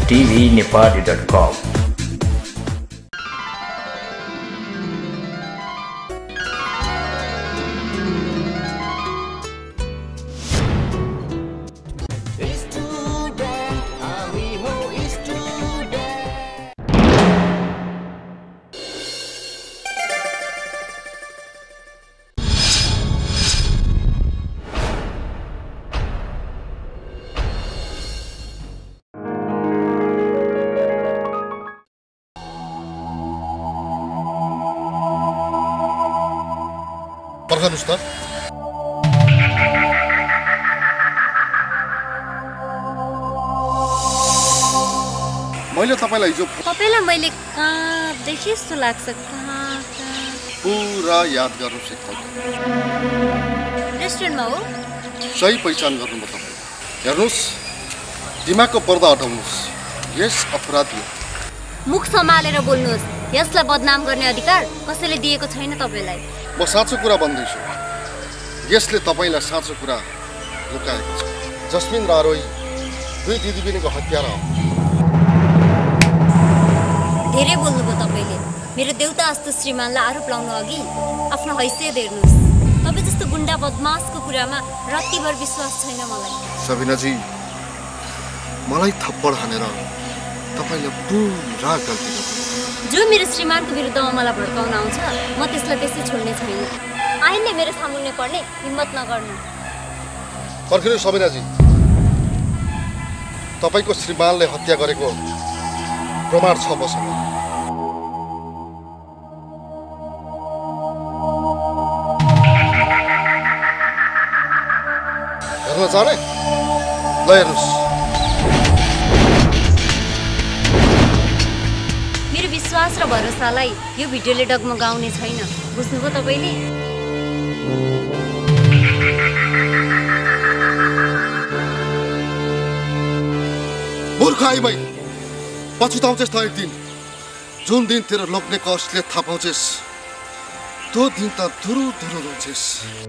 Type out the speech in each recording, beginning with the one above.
tvnepali.com. पर्खनुस् त मैले तपाईलाई हिजो तपाईलाई मैले कहाँ देखे जस्तो लाग्छ कहाँ पुरा याद गर्नुस् एकपल्ट रेस्टुरेन्टमा हो सही पहिचान गर्नु म तपाईँ हेर्नुस् दिमागको पर्दा हटाउनुस् यस अपराधी मुख सम्हालेर बोल्नुहोस् यसलाई बदनाम गर्ने अधिकार कसैले दिएको छैन तपाईलाई म साँचो कुरा भन्दैछु यसले तपाईलाई साँचो कुरा लुकाएको छ जस्मिन र आरोही दुई दिदीबहिनीको हत्यारा हो धेरै बोल्नुभयो तपाईले मेरो देउता जस्तो श्रीमानलाई आरोप लाउनु अघि आफ्नो हैसियत हेर्नुहोस् तपाईँ जस्तो गुण्डा बदमासको कुरामा रत्तिभर विश्वास छैन मलाई सबिनाजी मलाई थप्पड हानेर तपाईले पुरा गल्ती गर्नु जो मेरो श्रीमानको विरुद्धमा मलाई भड्काउन आउँछ म त्यसलाई त्यसै छोड्ने छैन आइनले मेरो सामुन्ने पर्ने हिम्मत नगर्नु पर्खिनु सबिनाजी तपाईको श्रीमानले हत्या गरेको प्रमाण छ मसँग हेर्न चाहे ल हेर्नुहोस् मेरो विश्वास र भरोसालाई यो भिडियोले डगमगाउने छैन बुझ्नुभयो तपाईले मूर्ख आई भाइ पछुताउँछस् त एक दिन जुन दिन तेरो लोग्नेको असलियत थाहा पाउँछस् त्यो दिन त धुरु धुरु रोन्छस्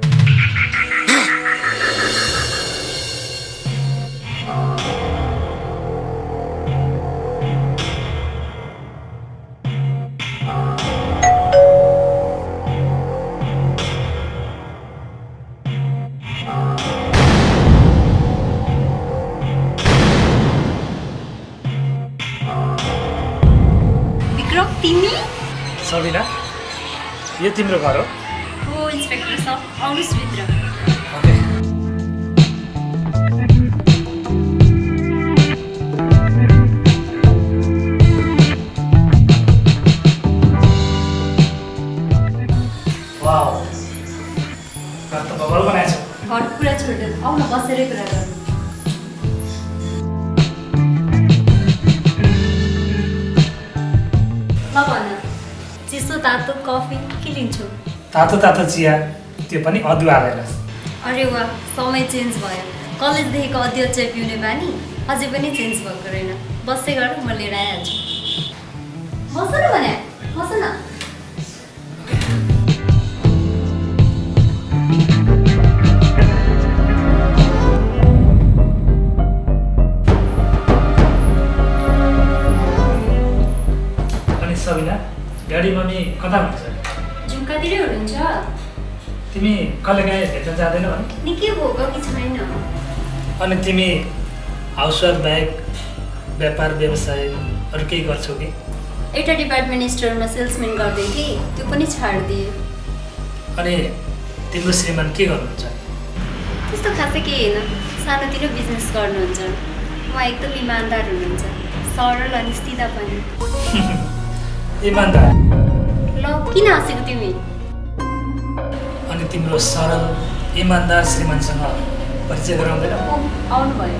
सबिना यो तिम्रो घर हो हो इन्स्पेक्टर साहब आउनुस् भित्र वाउ घर त बबल बनाएछ घरको कुरा छोड्दै आउन बसेरै कुरा गर्नु ल भन चिसो तातो कफी के लिन्छौ तातो तातो चिया त्यो पनि अदुवा हालेर अरे वाह समय चेन्ज भयो कलेजदेखिको अध्यक्ष पिउने बानी अझै पनि चेन्ज भएको रहेन बस्दै गर म लिएर आइहाल्छु बस न भने बस न सबिना ड्याडी मम्मी कता हुनुहुन्छ झुम्कातिरै हुनुहुन्छ तिमी कहिले काहीँ भेट्न जाँदैन भने निकै भोग कि छैन अनि तिमी हाउसवाइफ बाहेक व्यापार व्यवसाय अरू केही गर्छौ कि एउटा डिपार्टमेन्ट स्टोरमा सेल्सम्यान गर्दै थिएँ त्यो पनि छाडिदिए अनि तिम्रो श्रीमान के गर्नुहुन्छ त्यस्तो खासै केही होइन सानोतिनो बिजनेस गर्नुहुन्छ उहाँ एकदम इमान्दार हुनुहुन्छ सरल अनि सिधा पनि इमान्दार ल किन हाँसेको तिमी अनि तिम्रो सरल इमान्दार श्रीमानसँग परिचय गराउँदैन आउनु भयो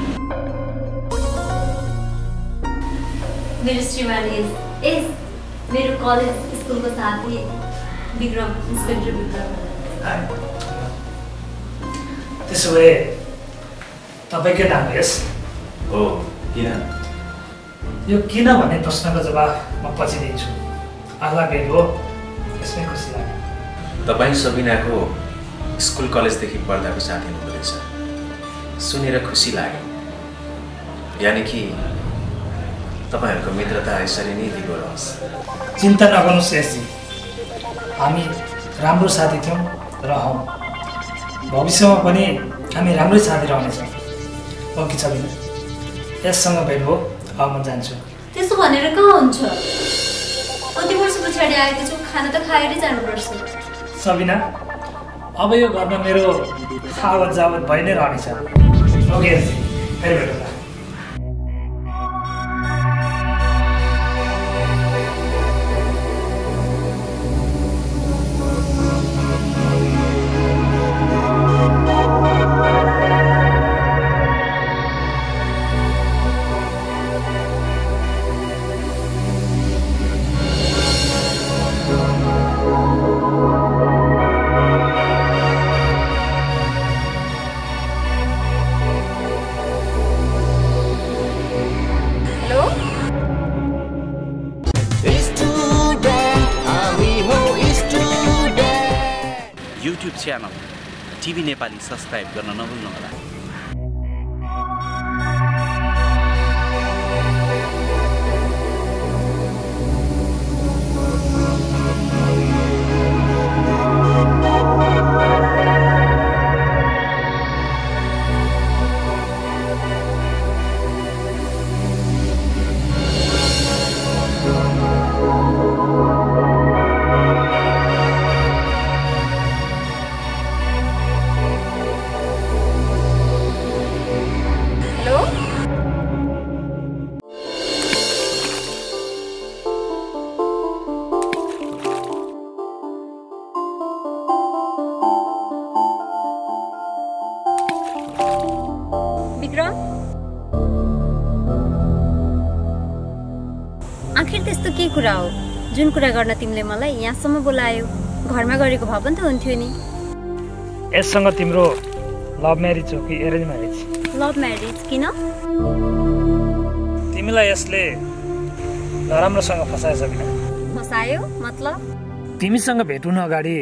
मेरो श्रीमान यस मेरो कलेज स्कुलको साथी विक्रम इन्स्पेक्टर विक्रम त्यसो भए तपाईँकै नाम यस हो किन यो किन भन्ने प्रश्नको जवाब म पछि दिन्छु आला भेट हो यसमै खुसी लाग्यो तपाईँ सबिनाको स्कुल कलेजदेखि पढ्दाको साथी हुनुहुँदो रहेछ सुनेर खुसी लाग्यो यानि कि तपाईँहरूको मित्रता यसरी नै दिगो रहोस्। चिन्ता नगर्नुहोस् श्रेष्ठजी, हामी राम्रो साथी थियौँ र हौँ। भविष्यमा पनि हामी राम्रै साथी रहनेछौँ। ओके सबिना, यससँग भेट भयो, अब म जान्छु। त्यसो भनेर कहाँ हुन्छ? कति वर्ष पछाडि आएको छु, खाना त खाएरै जानुपर्छ। सबिना, अब यो घरमा मेरो आवत जावत भइ नै रहनेछ। ओके, फेरि भेटौँला। YouTube channel TV Nepali subscribe गर्न नभुल्नुहोला। विक्रम, आखिर त्यस्तो के कुरा हो जुन कुरा गर्न तिमीले मलाई यहाँसम्म बोलायौ? घरमा गरेको भए पनि त हुन्थ्यो नि। यससँग तिम्रो लभ म्यारिज हो कि एरेन्ज म्यारिज? Love marriage. किन? तिमीलाई यसले नराम्रोसँग फसाएछ बिना? फसायो मतलब? तिमीसँग भेट हुन अगाडि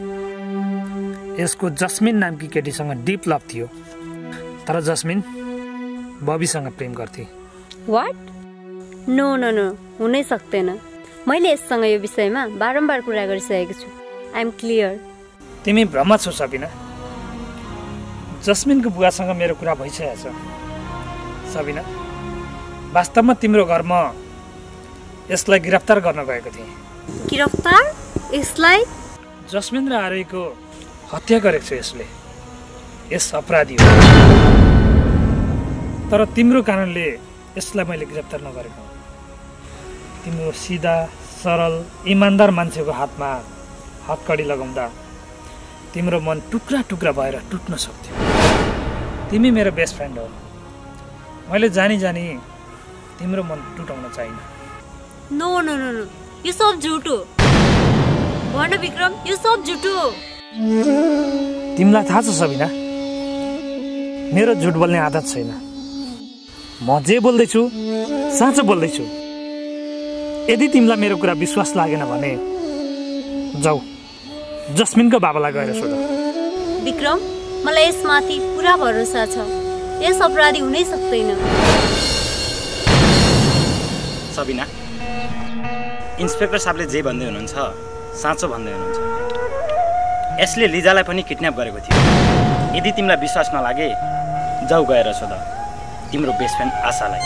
यसको जस्मिन नामकी केटीसँग डिप लभ थियो, तर जस्मिन बबीसँग प्रेम गर्थे। वाट? नो नो नो, हुनै सक्दैन। मैले यससँग यो विषयमा बारम्बार कुरा गरिसकेको छु। I am clear. तिमी भ्रम छौ सबिना। जस्मिनको बुवासँग मेरो कुरा भइसकेको छ। सबिना, वास्तवमा तिम्रो घरमा यसलाई गिरफ्तार गर्न गएको थिएँ। गिरफ्तार? यसलाई? जस्मिन र आर्यको हत्या गरेको छ यसले। यस अपराधी हो, तर तिम्रो कारणले यसलाई मैले गिरफ्तार नगरेको। तिम्रो सिधा सरल इमान्दार मान्छेको हातमा हतकडी लगाउँदा तिम्रो मन टुक्रा टुक्रा भएर टुट्न सक्थ्यो। तिमी मेरो बेस्ट फ्रेन्ड हो, मैले जानी जानी तिम्रो मन टुटाउन चाहिनँ। नो नो नो नो, यो सब झुट हो। भन विक्रम, यो सब झुट हो। तिमीलाई थाहा छ सबिना, मेरो झुट बोल्ने आदत छैन। म जे बोल्दैछु साँचो बोल्दैछु। यदि तिमीलाई मेरो कुरा विश्वास लागेन भने जाऊ जस्मिनको बाबालाई गएर सोध। विक्रम, मलाई यसमाथि पुरा भरोसा छ। यस अपराधी हुनै सक्दैन। सबिना, इन्सपेक्टर साहबले जे भन्दै हुनुहुन्छ साँचो भन्दै हुनुहुन्छ। यसले लिजालाई पनि किडन्याप गरेको थियो। यदि तिमीलाई विश्वास नलागे जाऊ गएर सोध तिम्रो बेस्ट फ्रेन्ड आशालाई।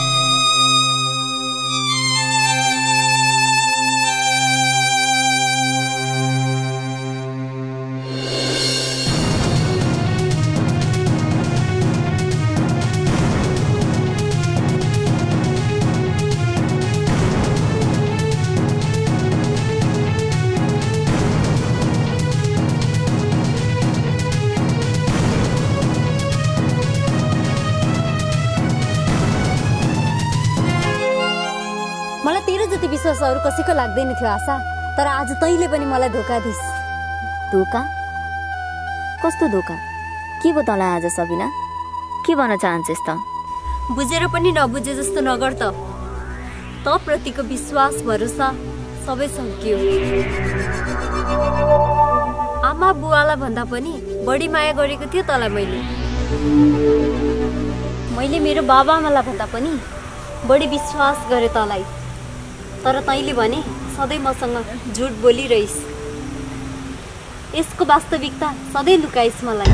विश्वास अरू कसैको लाग्दैन थियो आशा, तर आज तैँले पनि मलाई धोका दिस। धोका? कस्तो धोका? के भयो तँलाई आज सबिना? के भन्न चाहन्छस् त? बुझेर पनि नबुझे जस्तो नगर त। प्रतिको विश्वास भरोसा सबै सकियो। आमा बुवालाई भन्दा पनि बढी माया गरेको थियो तँलाई मैले मेरो बाबा आमालाई भन्दा पनि बढी विश्वास गरे तँलाई, तर तैँले भने सधैँ मसँग झुट बोलिरहिस्। यसको वास्तविकता सधैँ लुकाइस् मलाई।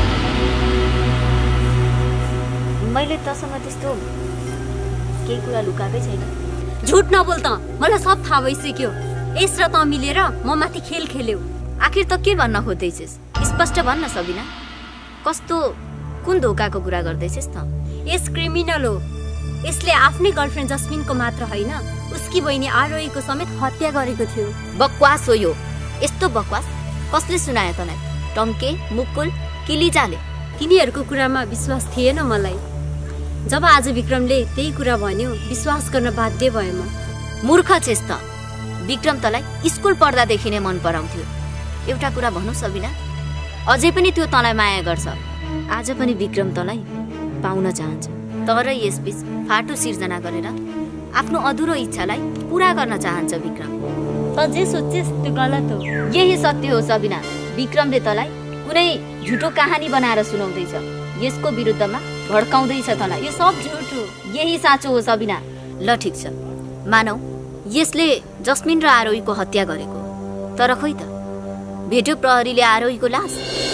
मैले तसँग त्यस्तो केही कुरा लुकाएकै छैन। झुट नबोल त, मलाई सब थाहा भइसक्यो। यस र तँ मिलेर म माथि खेल खेल्यौ। आखिर त के भन्न खोज्दैछस्? स्पष्ट भन्न सबिना, कस्तो कुन धोकाको कुरा गर्दैछस् त? यस क्रिमिनल हो। यसले आफ्नै गर्लफ्रेन्ड जस्मिनको मात्र होइन, उसकी बहिनी आरोहीको समेत हत्या गरेको थियो। बकवास हो यो। यस्तो बकवास कसले सुनायो तँलाई? टङ्के, मुकुल कि लिजाले? तिनीहरूको कुरामा विश्वास थिएन मलाई। जब आज विक्रमले त्यही कुरा भन्यो, विश्वास गर्न बाध्य भएँ म। मूर्ख छेस् त। विक्रम तँलाई स्कुल पढ्दादेखि नै मन पराउँथ्यो। एउटा कुरा भनौँ सबिना, अझै पनि त्यो तँलाई माया गर्छ। आज पनि विक्रम तँलाई पाउन चाहन्छ, तर यसबीच फाटो सिर्जना गरेर आफ्नो अधुरो इच्छालाई पुरा गर्न चाहन्छ विक्रम। त जे सोचेस् त्यो गलत हो। यही सत्य हो सबिना। विक्रमले तँलाई कुनै झुटो कहानी बनाएर सुनाउँदैछ, यसको विरुद्धमा भड्काउँदैछ तँलाई। यो सब झुट हो। यही साँचो हो सबिना। ल ठिक छ, मानौ यसले जस्मिन र आरोहीको हत्या गरेको, तर खोइ त भेट्यो प्रहरीले आरोहीको लास।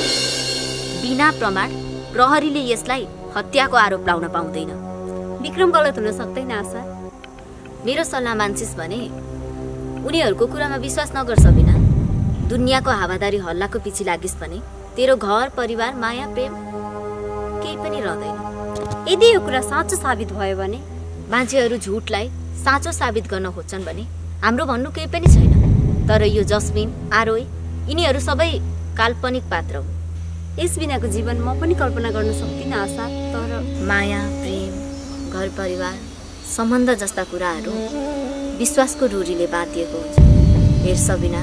बिना प्रमाण प्रहरीले यसलाई हत्याको आरोप लाउन पाउँदैन। विक्रम गलत हुन सक्दैन आशा। मेरो सल्लाह मान्छेस् भने उनीहरूको कुरामा विश्वास नगर सबिना। दुनियाँको हावादारी हल्लाको पछि लागिस् भने तेरो घर परिवार माया प्रेम केही पनि रहँदैन। यदि यो कुरा साँचो साबित भयो भने? मान्छेहरू झुटलाई साँचो साबित गर्न खोज्छन् भने हाम्रो भन्नु केही पनि छैन। तर यो जस्मिन, आरोही यिनीहरू सबै काल्पनिक पात्र हुन्। यस बिनाको जीवन म पनि कल्पना गर्न सक्दिनँ आशा। तर माया प्रेम, घर परिवार, सम्बन्ध जस्ता कुराहरू विश्वासको डोरीले बाँधिएको हुन्छ। हेर सबिना,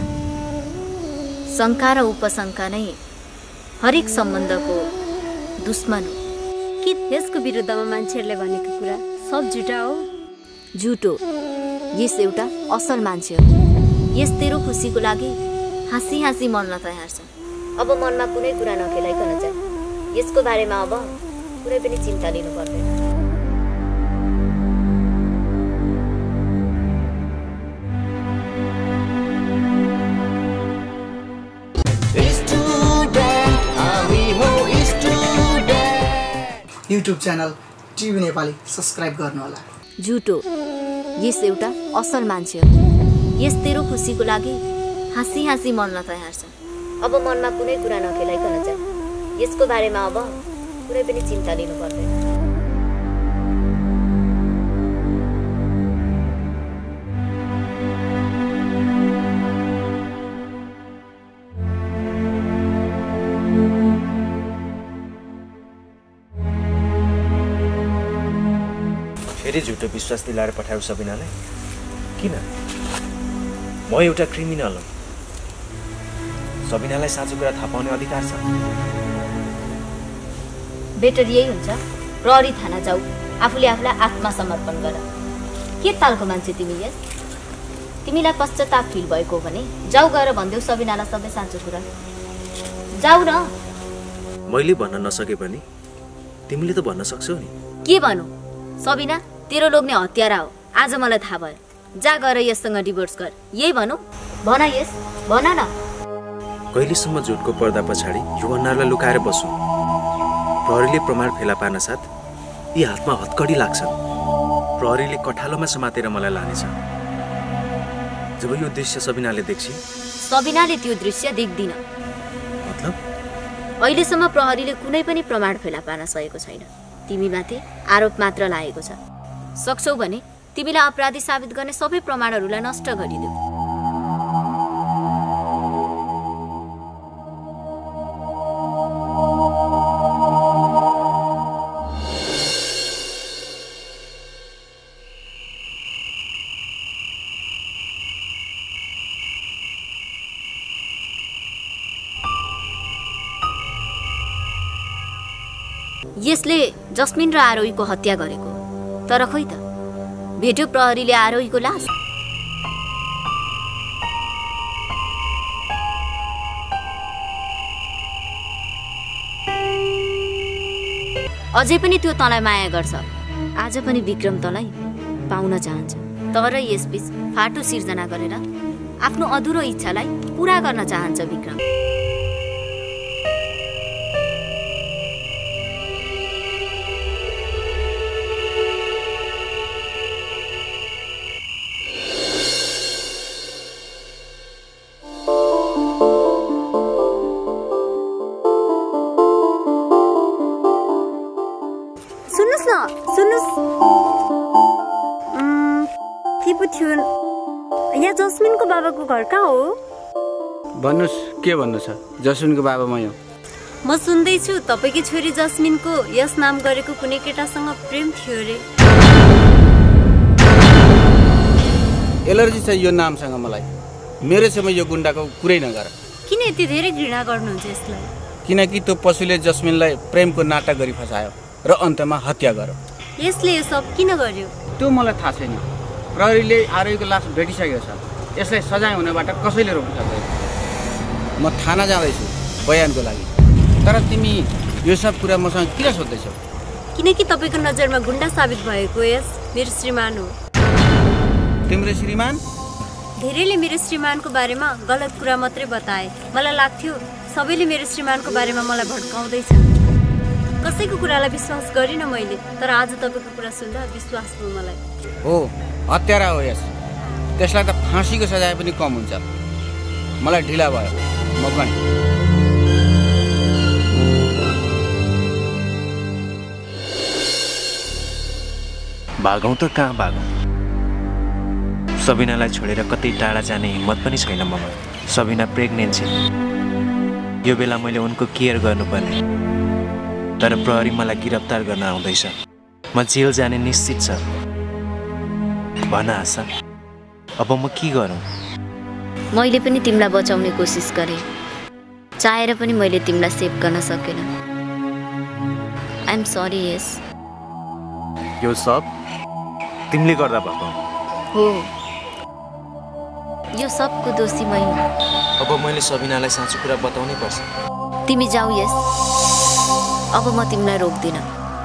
शङ्का र उपशङ्का नै हरेक सम्बन्धको दुश्मन हो। के यसको विरुद्धमा मान्छेहरूले भनेको कुरा सब झुटा हो? झुटो। यस एउटा असल मान्छे हो। यस तेरो खुसीको लागि हाँसी हाँसी मर्न तयार छ। अब मनमा कुनै कुरा नखेलाइकन जा। यसको बारेमा अब कुनै पनि चिन्ता लिनु पर्दैन। YouTube channel TV Nepali subscribe गर्नुहोला। झुटो। यस एउटा असल मान्छे हो। यस तेरो खुसीको लागि हाँसी हाँसी मर्न तयार छ। अब मनमा कुनै कुरा नखेलाइकन जा। यसको बारेमा अब कुनै पनि चिन्ता लिनु पर्दैन। फेरि झुटो विश्वास दिलाएर पठायो सबिनालाई। किन? म एउटा क्रिमिनल हो। सबिनालाई साँचो कुरा थाहा पाउने अधिकार छ। बेटर यही हुन्छ, प्रहरी थाना जाऊ, आफूले आफूलाई आत्मसमर्पण गर। के तालको मान्छे तिमी यस? तिमीलाई पश्चाताप फिल भएको भने जाऊ गएर भन्देऊ सबिनालाई सबै साँचो कुरा। जाऊ न। मैले भन्न नसके पनि तिमीले त भन्न सक्छौ नि। के भनौ? सबिना तेरो लोग्ने हत्यारा हो, आज मलाई थाहा भयो। जा गएर यससँग डिभोर्स गर। यही भनौ? भन यस, भन न। कहिलेसम्म झुटको पर्दा पछाडि युवनाहरूलाई लुकाएर बस्छु? प्रहरीले प्रमाण फेला पार्न साथ यी हातमा हतकडी लाग्छन्। प्रहरीले कठालोमा समातेर मलाई लानेछ। जब यो दृश्य सबिनाले देख्छिन्। सबिनाले त्यो दृश्य देख्दिन। मतलब? अहिलेसम्म प्रहरीले कुनै पनि प्रमाण फेला पार्न सकेको छैन। तिमीमाथि आरोप मात्र लागेको छ। सक्छौ भने तिमीलाई अपराधी साबित गर्ने सबै प्रमाणहरूलाई नष्ट गरिदेऊ। यसले जस्मिन र आरोहीको हत्या गरेको, तर खोइ त भेट्यो प्रहरीले आरोहीको लास। अझै पनि त्यो तँलाई माया गर्छ। आज पनि विक्रम तँलाई पाउन चाहन्छ। तर यसबीच फाटो सिर्जना गरेर आफ्नो अधुरो इच्छालाई पूरा गर्न चाहन्छ विक्रम। यहाँ जस्मिनको बाबाको घर कहाँ हो? भन्नुस् के भन्नु छ? जस्मिनको बाबा म हो। म सुन्दैछु तपाईकी छोरी जस्मिनको यस नाम गरेको कुनै केटासँग प्रेम थियो रे। एलर्जी छ यो नामसँग मलाई। मेरो छेउमा यो गुण्डाको कुरै नगर। किन यति धेरै घृणा गर्नुहुन्छ यसलाई? किनकि त्यो पशुले जस्मिनलाई प्रेमको नाटक गरी फसायो र अन्तमा हत्या गर्यो। यसले यो सब किन गर्यो? त्यो मलाई थाहा छैन। प्रहरीले आरोहीको लास भेटिसकेको छ। यसलाई सजाय हुनबाट कसैले रोक्न सक्दैन। म थाना जाँदैछु बयानको लागि। तर तिमी यो सब कुरा मसँग किन सोध्दैछौ? किनकि तपाईको नजरमा गुण्डा साबित भएको यस मेरो श्रीमान हो। तिम्रो श्रीमान? धेरैले मेरो श्रीमानको बारेमा गलत कुरा मात्रै बताए। मलाई लाग्थ्यो सबैले मेरो श्रीमानको बारेमा मलाई भड्काउँदैछ। कसैको कुरालाई विश्वास गरिनँ मैले। तर आज तपाईको कुरा सुन्दा विश्वास भयो मलाई। हो, हत्यारा हो यस। त्यसलाई त फाँसीको सजाय पनि कम हुन्छ। मलाई ढिला भयो, म गएँ। भागौँ त कहाँ भागौँ? सबिनालाई छोडेर कतै टाढा जाने हिम्मत पनि छैन ममा। सबिना प्रेग्नेन्ट छ। यो बेला मैले उनको केयर गर्नुपर्ने। तर प्रहरी मलाई गिरफ्तार गर्न आउँदैछ। म जेल जाने निश्चित छ। भन आशा, अब म के गरौँ? मैले पनि तिमीलाई बचाउने कोसिस गरेँ। चाहेर पनि मैले तिमीलाई सेभ गर्न सकेन। I am sorry yes. यो सब तिमीले गर्दा भएको हो। यो सबको दोषी मै हुँ। अब मैले सबिनालाई साँचो कुरा बताउनै पर्छ। तिमी जाऊ यस। अब म तिमीलाई रोक्दिन।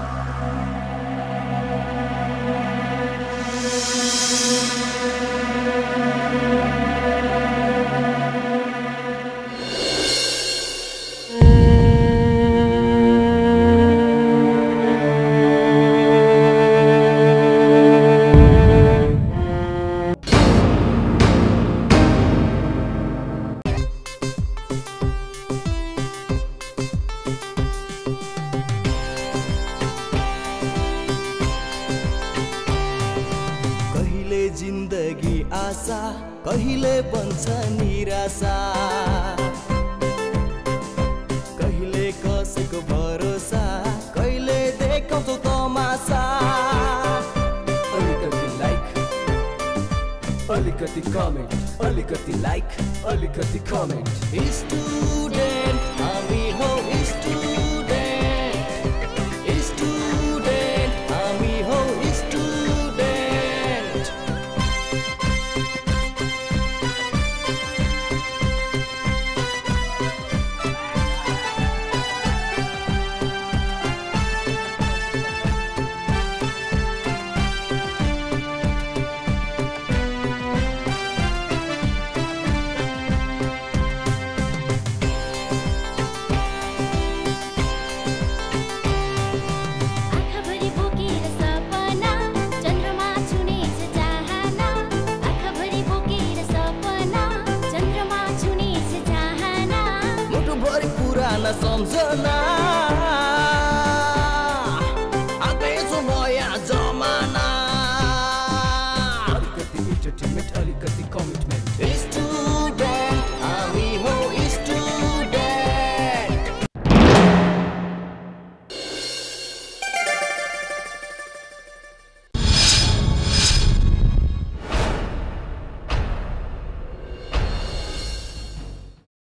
कहिले बन्छ निराशा, कहिले कसैको भरोसा, कहिले देखाउँछौ तमासा। अलिकति लाइक, अलिकति कमेन्ट, अलिकति लाइक, अलिकति कमेन्ट। स्टुडेन्ट हामी हौ, स्टुडेन्ट, स्टुडेन्ट हामी हौ, स्टुडेन्ट। सम्झना